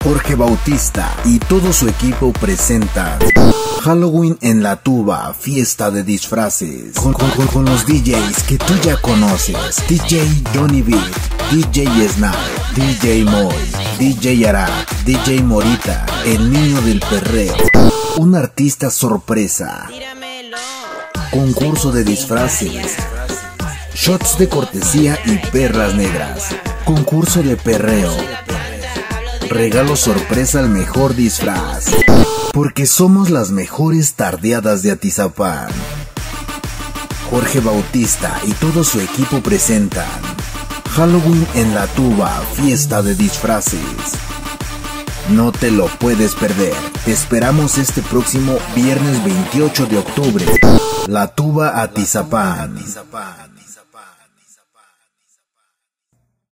Jorge Bautista y todo su equipo presentan Halloween en la Tuba, fiesta de disfraces, con los DJs que tú ya conoces: DJ Johnny Beat, DJ Snap, DJ Moy, DJ Ara, DJ Morita, el niño del perreo, un artista sorpresa, concurso de disfraces, shots de cortesía y perlas negras, concurso de perreo, regalo sorpresa al mejor disfraz, porque somos las mejores tardeadas de Atizapán. Jorge Bautista y todo su equipo presentan Halloween en la Tuba, fiesta de disfraces. No te lo puedes perder. Te esperamos este próximo viernes 28 de octubre. La Tuba Atizapán.